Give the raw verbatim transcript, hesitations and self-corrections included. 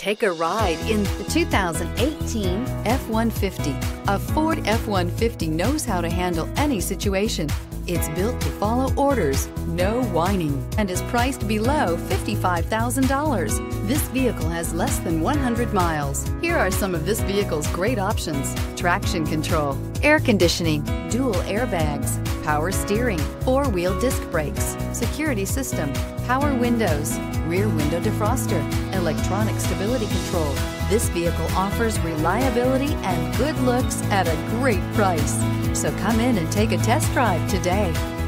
Take a ride in the two thousand eighteen F one fifty. A Ford F one fifty knows how to handle any situation. It's built to follow orders, no whining, and is priced below fifty-five thousand dollars. This vehicle has less than one hundred miles. Here are some of this vehicle's great options: traction control, air conditioning, dual airbags, power steering, four-wheel disc brakes, security system, power windows, rear window defroster, electronic stability control. This vehicle offers reliability and good looks at a great price. So come in and take a test drive today.